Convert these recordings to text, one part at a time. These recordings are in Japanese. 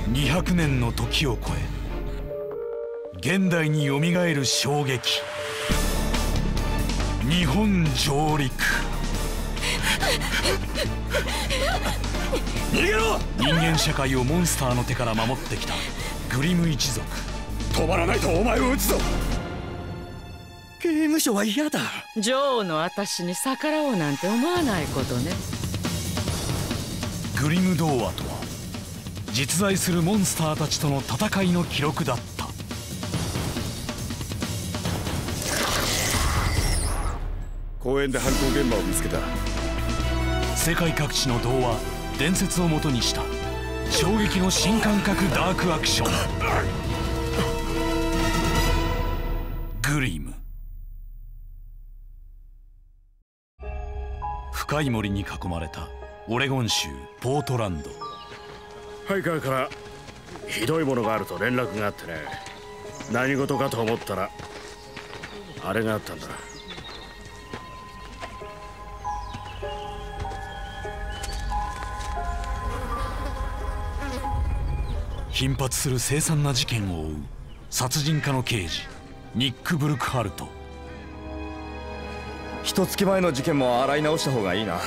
200年の時を超え現代によみがえる衝撃。日本上陸。逃げろ！人間社会をモンスターの手から守ってきたグリム一族。 止まらないとお前を撃つぞ。刑務所は嫌だ。 女王の私に逆らおうなんて思わないことね。 グリム童話とは実在するモンスターたちとの戦いの記録だった。 公園で犯行現場を見つけた。 世界各地の童話伝説をもとにした衝撃の新感覚ダークアクション、グリム。深い森に囲まれたオレゴン州ポートランド。 ハイカーからひどいものがあると連絡があってね。何事かと思ったらあれがあったんだ。 頻発する凄惨な事件を追う殺人家の刑事ニック・ブルクハルト。 一月前の事件も洗い直した方がいいな。 おっ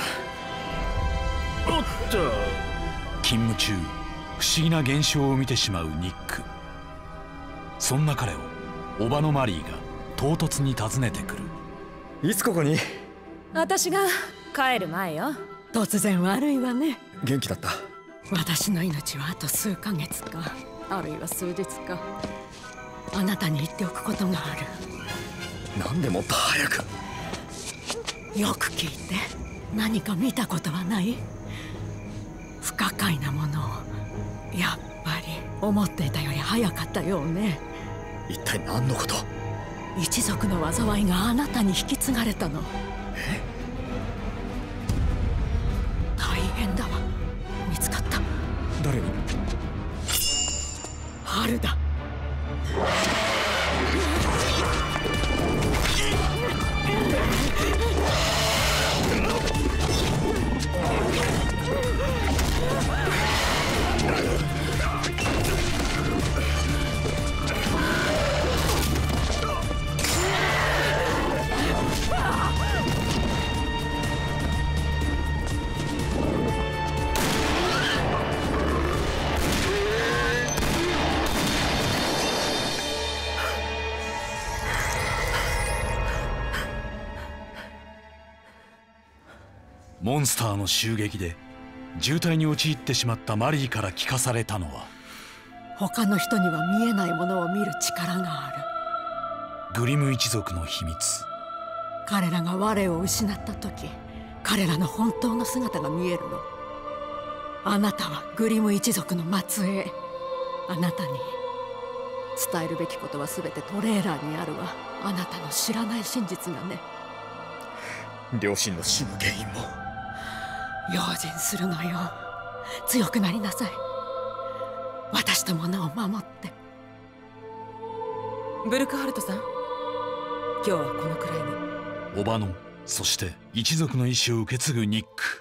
と。 勤務中不思議な現象を見てしまうニック。そんな彼を叔母のマリーが唐突に訪ねてくる。 いつここに？ 私が帰る前よ。 突然悪いわね。 元気だった？ 私の命はあと数ヶ月かあるいは数日か。あなたに言っておくことがある。 なんでもっと早く。 よく聞いて。何か見たことはない？不可解なものを。やっぱり思っていたより早かったようね。 一体何のこと？ 一族の災いがあなたに引き継がれたの。大変だわ。見つかった？ 誰に？ 春だ。 モンスターの襲撃で渋滞に陥ってしまったマリーから聞かされたのは、 他の人には見えないものを見る力がある。 グリム一族の秘密。 彼らが我を失った時、彼らの本当の姿が見えるの。あなたはグリム一族の末裔。あなたに伝えるべきことは全てトレーラーにあるわ。あなたの知らない真実がね。 両親の死の原因も。 用心するのよ。強くなりなさい。私と物を守って。 ブルクハルトさん、今日はこのくらいに。 叔母の、そして一族の意志を受け継ぐニック。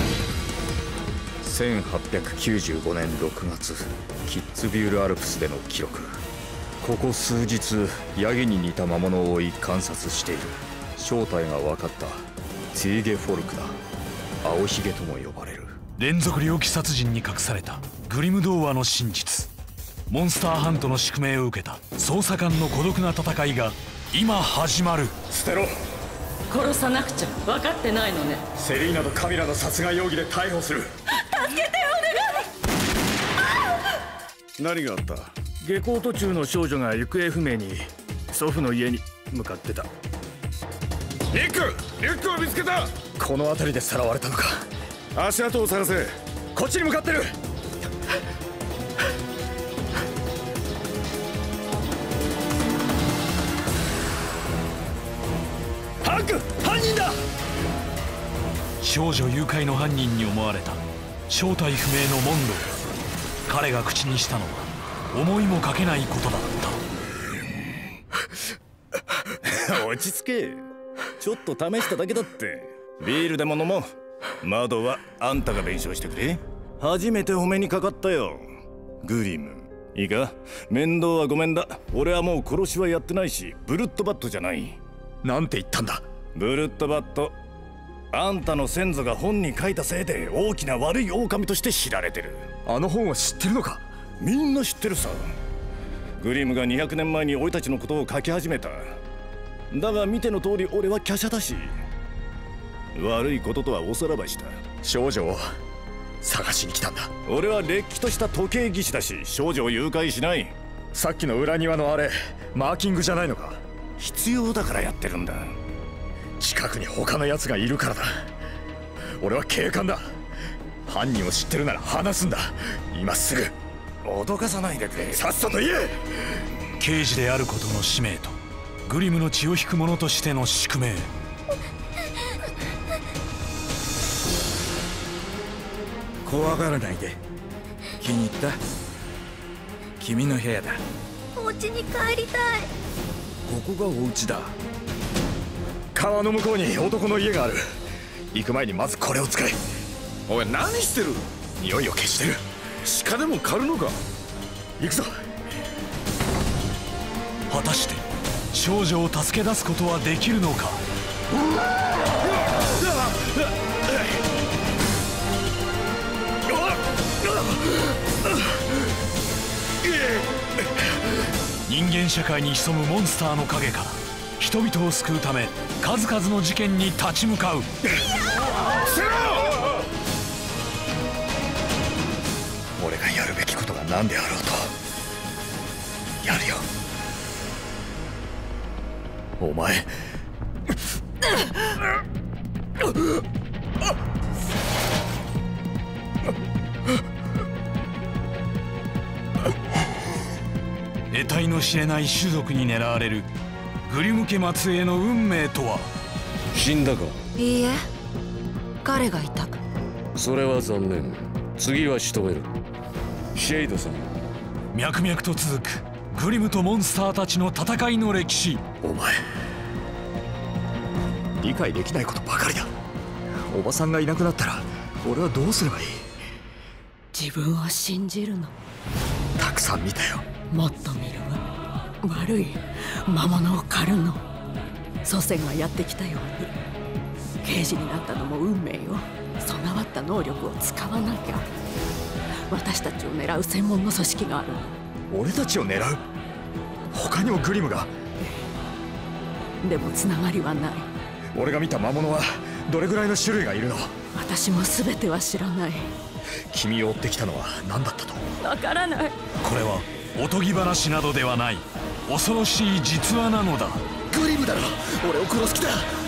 1895年6月、キッツビュールアルプスでの記録。ここ数日ヤギに似た魔物を追い観察している。正体が分かった。ツィーゲフォルクだ。青ひげとも呼ばれる。 連続猟奇殺人に隠されたグリム童話の真実。モンスターハントの宿命を受けた捜査官の孤独な戦いが今始まる。 捨てろ。 殺さなくちゃ。分かってないのね。 セリーナとカミラの殺害容疑で逮捕する。 助けてお願い。 何があった？下校途中の少女が行方不明に祖父の家に向かってた。ニック！リュックを見つけた！ この辺りでさらわれたのか。 足跡を探せ。 こっちに向かってる。ハンク！犯人だ！ 少女誘拐の犯人に思われた正体不明のモンロー。彼が口にしたのは思いもかけないことだった。 落ち着け。ちょっと試しただけだって。ビールでも飲もう。窓はあんたが弁償してくれ。初めてお目にかかったよ。 グリム。いいか、面倒はごめんだ。俺はもう殺しはやってないし、ブルッドバットじゃない。 なんて言ったんだ。 ブルッドバット、あんたの先祖が本に書いたせいで大きな悪い狼として知られてる。 あの本を知ってるのか。 みんな知ってるさ。グリムが200年前に俺たちのことを書き始めた。だが見ての通り俺は華奢だし、悪いこととはおさらばした。 少女を探しに来たんだ。 俺はれっきとした時計技師だし、少女を誘拐しない。 さっきの裏庭のあれ、マーキングじゃないのか。 必要だからやってるんだ。 近くに他の奴がいるからだ。俺は警官だ。犯人を知ってるなら話すんだ。今すぐ。 脅かさないでくれ。 さっさと言え。 刑事であることの使命とグリムの血を引く者としての宿命。 怖がらないで。気に入った？君の部屋だ。 お家に帰りたい。 ここがお家だ。 川の向こうに男の家がある。行く前にまずこれを使え。 おい、何してる？ 匂いを消してる。 鹿でも狩るのか？ 行くぞ。 果たして少女を助け出すことはできるのか。人間社会に潜むモンスターの陰から人々を救うため数々の事件に立ち向かう。 俺がやるべきことが何であろうとやるよ。お前得体の知れない種族に狙われるグリム家末裔の運命とは。 死んだか？ いいえ、彼がいた。 それは残念。次は仕留める。シェイドさん。 脈々と続くグリムとモンスターたちの戦いの歴史。 お前理解できないことばかりだ。おばさんがいなくなったら俺はどうすればいい。 自分を信じるの。 たくさん見たよ。 もっと見るわ。悪い魔物を狩るの。祖先がやってきたように。刑事になったのも運命よ。備わった能力を使わなきゃ。私たちを狙う専門の組織があるの。 俺たちを狙う？他にもグリムが？ でもつながりはない。 俺が見た魔物はどれぐらいの種類がいるの？ 私も全ては知らない。 君を追ってきたのは何だったと？ わからない。 これはおとぎ話などではない恐ろしい実話なのだ。 グリムだろ。俺を殺す気だ。